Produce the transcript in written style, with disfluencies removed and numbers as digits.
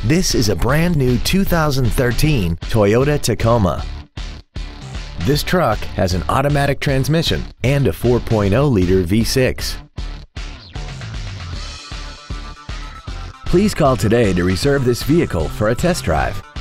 This is a brand new 2013 Toyota Tacoma. This truck has an automatic transmission and a 4.0-liter V6. Please call today to reserve this vehicle for a test drive.